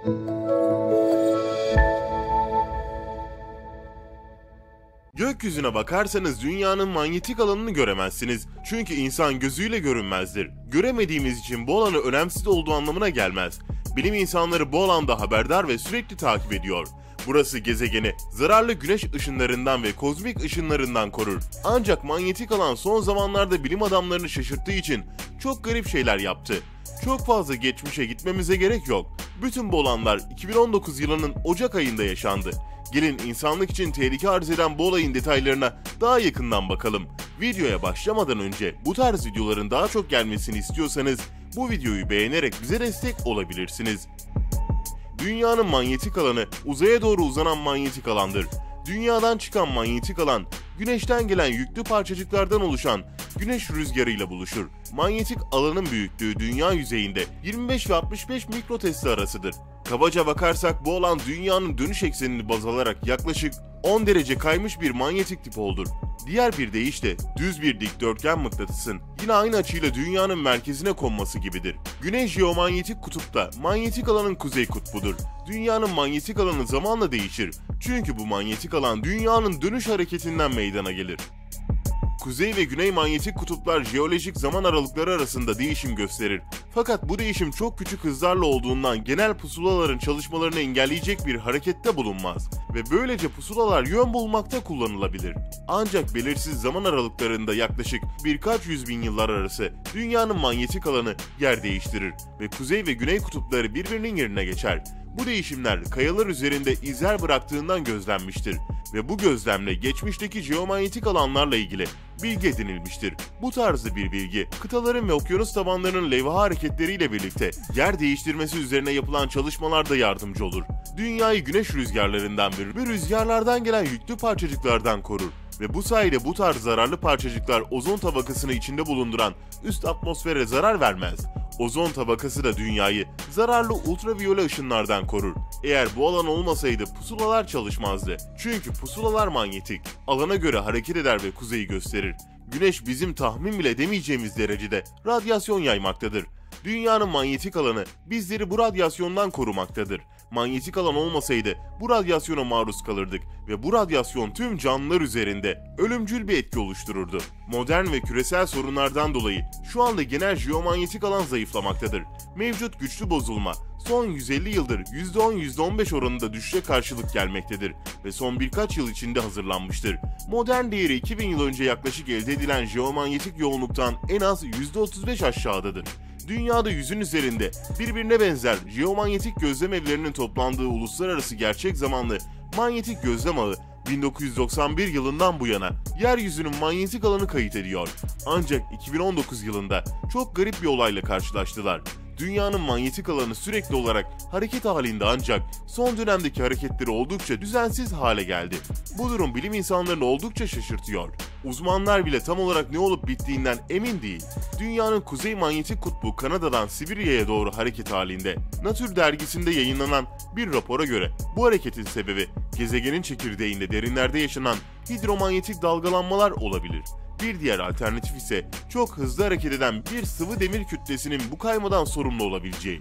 Gökyüzüne bakarsanız dünyanın manyetik alanını göremezsiniz. Çünkü insan gözüyle görünmezdir. Göremediğimiz için bu alanı önemsiz olduğu anlamına gelmez. Bilim insanları bu alanda haberdar ve sürekli takip ediyor. Burası gezegeni zararlı güneş ışınlarından ve kozmik ışınlarından korur. Ancak manyetik alan son zamanlarda bilim adamlarını şaşırttığı için çok garip şeyler yaptı. Çok fazla geçmişe gitmemize gerek yok. Bütün bu olanlar 2019 yılının Ocak ayında yaşandı. Gelin insanlık için tehlike arz eden bu olayın detaylarına daha yakından bakalım. Videoya başlamadan önce bu tarz videoların daha çok gelmesini istiyorsanız bu videoyu beğenerek bize destek olabilirsiniz. Dünyanın manyetik alanı uzaya doğru uzanan manyetik alandır. Dünyadan çıkan manyetik alan, güneşten gelen yüklü parçacıklardan oluşan güneş rüzgarıyla buluşur. Manyetik alanın büyüklüğü dünya yüzeyinde 25 ve 65 mikrotesla arasıdır. Kabaca bakarsak bu alan dünyanın dönüş eksenini baz alarak yaklaşık 10 derece kaymış bir manyetik dipoldur. Diğer bir deyişle düz bir dikdörtgen mıknatısın yine aynı açıyla dünyanın merkezine konması gibidir. Güney jeomanyetik kutupta manyetik alanın kuzey kutbudur. Dünyanın manyetik alanı zamanla değişir. Çünkü bu manyetik alan dünyanın dönüş hareketinden meydana gelir. Kuzey ve güney manyetik kutuplar jeolojik zaman aralıkları arasında değişim gösterir. Fakat bu değişim çok küçük hızlarla olduğundan genel pusulaların çalışmalarını engelleyecek bir harekette bulunmaz ve böylece pusulalar yön bulmakta kullanılabilir. Ancak belirsiz zaman aralıklarında yaklaşık birkaç yüz bin yıllar arası dünyanın manyetik alanı yer değiştirir ve kuzey ve güney kutupları birbirinin yerine geçer. Bu değişimler kayalar üzerinde izler bıraktığından gözlenmiştir ve bu gözlemle geçmişteki jeomanyetik alanlarla ilgili bilgi edinilmiştir. Bu tarzda bir bilgi, kıtaların ve okyanus tabanlarının levha hareketleriyle birlikte yer değiştirmesi üzerine yapılan çalışmalarda yardımcı olur. Dünyayı güneş rüzgarlarından ve rüzgarlardan gelen yüklü parçacıklardan korur ve bu sayede bu tarz zararlı parçacıklar ozon tabakasını içinde bulunduran üst atmosfere zarar vermez. Ozon tabakası da dünyayı zararlı ultraviyole ışınlardan korur. Eğer bu alan olmasaydı pusulalar çalışmazdı. Çünkü pusulalar manyetik, alana göre hareket eder ve kuzeyi gösterir. Güneş bizim tahmin bile edemeyeceğimiz derecede radyasyon yaymaktadır. Dünyanın manyetik alanı bizleri bu radyasyondan korumaktadır. Manyetik alan olmasaydı bu radyasyona maruz kalırdık ve bu radyasyon tüm canlılar üzerinde ölümcül bir etki oluştururdu. Modern ve küresel sorunlardan dolayı şu anda genel jeomanyetik alan zayıflamaktadır. Mevcut güçlü bozulma son 150 yıldır %10-15 oranında düşüşe karşılık gelmektedir ve son birkaç yıl içinde hazırlanmıştır. Modern değeri 2000 yıl önce yaklaşık elde edilen jeomanyetik yoğunluktan en az %35 aşağıdadır. Dünyada yüzün üzerinde birbirine benzer jeomanyetik gözlem evlerinin toplandığı uluslararası gerçek zamanlı manyetik gözlem ağı 1991 yılından bu yana yeryüzünün manyetik alanı kayıt ediyor. Ancak 2019 yılında çok garip bir olayla karşılaştılar. Dünyanın manyetik alanı sürekli olarak hareket halinde ancak son dönemdeki hareketleri oldukça düzensiz hale geldi. Bu durum bilim insanlarını oldukça şaşırtıyor. Uzmanlar bile tam olarak ne olup bittiğinden emin değil. Dünyanın kuzey manyetik kutbu Kanada'dan Sibirya'ya doğru hareket halinde. Nature dergisinde yayınlanan bir rapora göre bu hareketin sebebi gezegenin çekirdeğinde derinlerde yaşanan hidromanyetik dalgalanmalar olabilir. Bir diğer alternatif ise çok hızlı hareket eden bir sıvı demir kütlesinin bu kaymadan sorumlu olabileceği.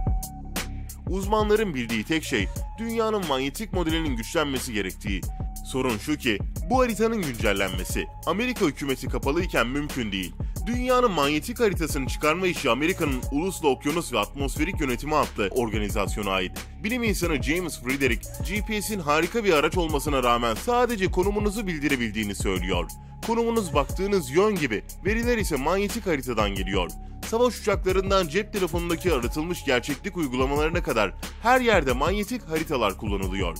Uzmanların bildiği tek şey dünyanın manyetik modelinin güçlenmesi gerektiği. Sorun şu ki bu haritanın güncellenmesi Amerika hükümeti kapalıyken mümkün değil. Dünyanın manyetik haritasını çıkarma işi Amerika'nın Uluslu Okyanus ve Atmosferik Yönetimi adlı organizasyona ait. Bilim insanı James Frederick, GPS'in harika bir araç olmasına rağmen sadece konumunuzu bildirebildiğini söylüyor. Konumunuz baktığınız yön gibi, veriler ise manyetik haritadan geliyor. Savaş uçaklarından cep telefonundaki aratılmış gerçeklik uygulamalarına kadar her yerde manyetik haritalar kullanılıyor.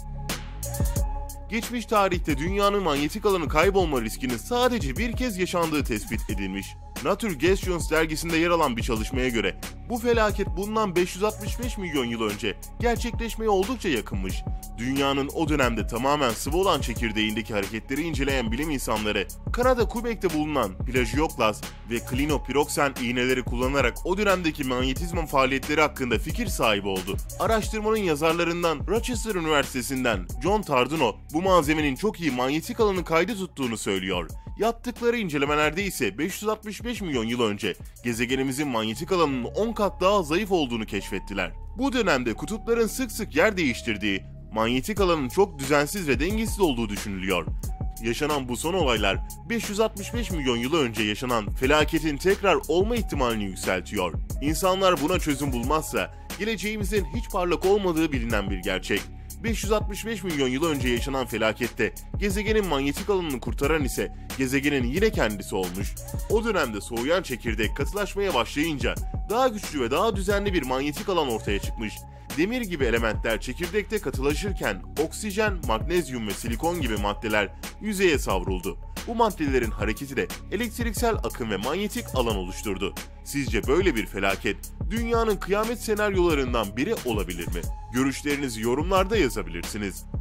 Geçmiş tarihte dünyanın manyetik alanı kaybolma riskinin sadece bir kez yaşandığı tespit edilmiş. Nature Geoscience dergisinde yer alan bir çalışmaya göre bu felaket bundan 565 milyon yıl önce gerçekleşmeye oldukça yakınmış. Dünyanın o dönemde tamamen sıvı olan çekirdeğindeki hareketleri inceleyen bilim insanları, Kanada Quebec'te bulunan plajioklas ve klinopiroksen iğneleri kullanarak o dönemdeki manyetizma faaliyetleri hakkında fikir sahibi oldu. Araştırmanın yazarlarından Rochester Üniversitesi'nden John Tardino, bu malzemenin çok iyi manyetik alanı kaydı tuttuğunu söylüyor. Yaptıkları incelemelerde ise 565 milyon yıl önce gezegenimizin manyetik alanının 10 kat daha zayıf olduğunu keşfettiler. Bu dönemde kutupların sık sık yer değiştirdiği, manyetik alanın çok düzensiz ve dengesiz olduğu düşünülüyor. Yaşanan bu son olaylar 565 milyon yıl önce yaşanan felaketin tekrar olma ihtimalini yükseltiyor. İnsanlar buna çözüm bulmazsa geleceğimizin hiç parlak olmadığı bilinen bir gerçek. 565 milyon yıl önce yaşanan felakette gezegenin manyetik alanını kurtaran ise gezegenin yine kendisi olmuş. O dönemde soğuyan çekirdek katılaşmaya başlayınca daha güçlü ve daha düzenli bir manyetik alan ortaya çıkmış. Demir gibi elementler çekirdekte katılaşırken oksijen, magnezyum ve silikon gibi maddeler yüzeye savruldu. Bu maddelerin hareketi de elektriksel akım ve manyetik alan oluşturdu. Sizce böyle bir felaket dünyanın kıyamet senaryolarından biri olabilir mi? Görüşlerinizi yorumlarda yazabilirsiniz.